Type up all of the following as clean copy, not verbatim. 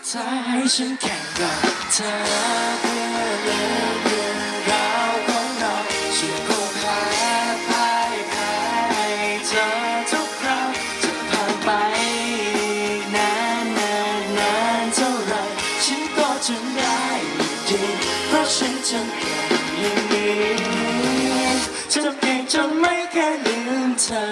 ถ้าให้ฉันแข่งกับเธอเพื่อเรื่องราวของเราฉันคงแพ้พ่ายแพ้เธอทุกคราวจะผ่านไปนานเท่าไรฉันก็จำได้ดีเพราะฉันจำเก่งอย่างนี้จำเก่งจนไม่แค่ลืมเธอ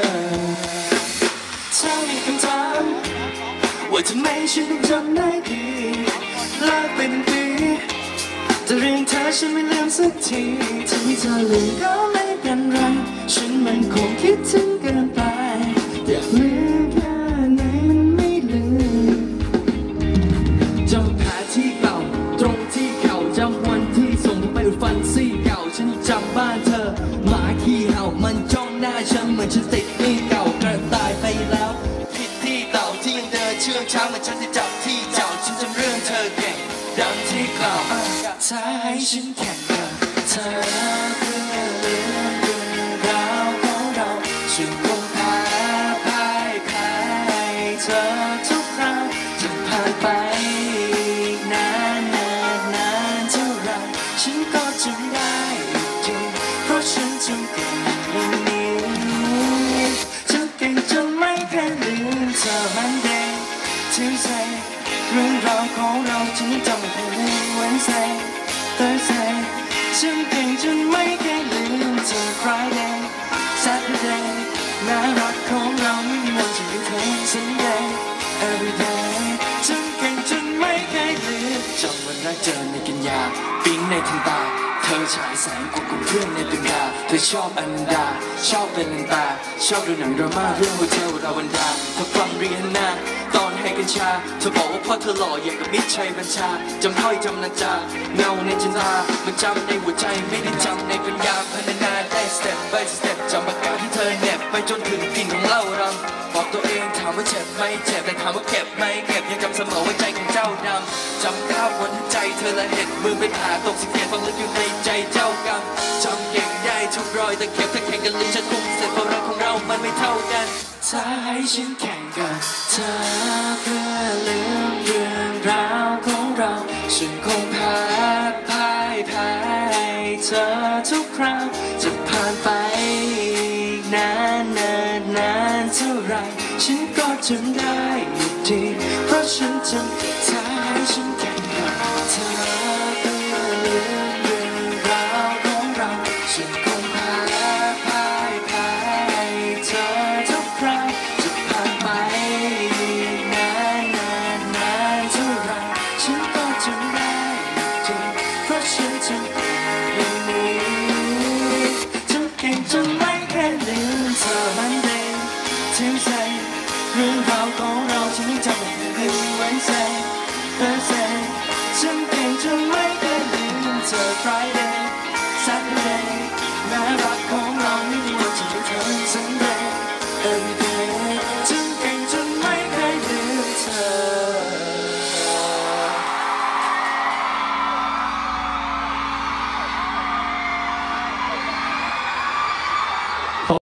ถ้ามีคำถามว่าทำไมฉันต้องจำได้ดีเลิกเป็นปีแต่เรื่องเธอฉันไม่ลืมสักทีถึงเธอลืมก็ไม่เป็นไรฉันมันคงคิดถึงเกินไปอยากลืมแค่ไหนมันไม่ลืมจำแผลที่เก่าตรงที่เข่าจำวันที่ส่งไปอุดฟันซี่เก่าฉันจำบ้านเธอหมาขี้เห่ามันจ้องหน้าฉันเหมือนฉันติดหนี้เก่ากระต่ายไปแล้วที่เต่าที่ยังเดินเชื่องช้าเหมือนฉันจะจับที่เจ้าฉันจำเรื่องเธอเก่งดังที่กล่าวถ้าให้ฉันแข่งกับเธอเพื่อเรื่องราวของเราฉันคงแพ้พ่ายแพ้เธอทุกครั้งจะผ่านไปนานเท่าไรฉันก็จำได้ดีเพราะฉันจำเก่งอย่างนี้จำเก่งจนไม่เคยลืมเธอมันเด็กที่ใส่เรื่องราวของเราฉันจำไม่เคยลืมWednesday Thursday ฉันเก่งจนไม่เคยลืมเธอ Friday Saturday น่ารักของเราไม่มีวันจะลืมเธอ Sunday Everyday ฉันเก่งจนไม่เคยลืมจำวันแรกเจอในกันยาปิ๊งในทันตาเธอฉายแสงกว่ากับเพื่อนในตึกดาเธอชอบอนันดาชอบเป็นนันตาชอบดูหนังดราม่าเรื่องโฮเทลราวันดาเธอฟังเรียนนาตอนให้กัญชาเธอบอกว่าพ่อเธอหล่ออย่างกับมิตรชัยบัญชาจำถ้อยจำนาจาเงาในจินตามันจำในหัวใจไม่ได้จำในปัญญาพัฒนาได้สเต็ป by สเต็ปจำปากกาที่เธอแนบไปจนถึงกลิ่นของเหล้ารำบอกตัวเองถามว่าเจ็บไหมเจ็บแต่ถามว่าเก็บไหมเก็บยังจำเสมอว่าใจของเจ้าดำจำก้าวบนใจเธอและเห็ดมือเป็นผ่าตกสิเกียรฟังลึกอยู่ในใจเจ้ากรรมจำเก่งได้ทุกรอยแต่เข็บถ้าแข่งกันลืมฉันคงเสร็จเพราะรักของเรามันไม่เท่ากันถ้าให้ฉันแข่งกับเธอเพื่อลืมเรื่องราวของเราฉันคงแพ้พ่ายแพ้เธอทุกครั้งจะผ่านไปนานเท่าไรฉันก็จำได้ดีเพราะฉันจำถ้าให้ฉันแข่งกับเธอเพื่อลืมเรื่องราวของเราฉันคงแพ้พ่ายแพ้เธอทุกครั้งจะผ่านไปนานเท่าไรฉันก็จำได้ดีเพราะฉันจำอย่างนี้จำเก่งจนไม่เคยลืมเธอมันเด็กที่ใส่เรื่องราวของเราฉันจำไม่เคยลืมWednesday Thursday ฉันเก่งจนไม่เคยลืมเธอ Friday Saturday น่ารักของเราไม่มี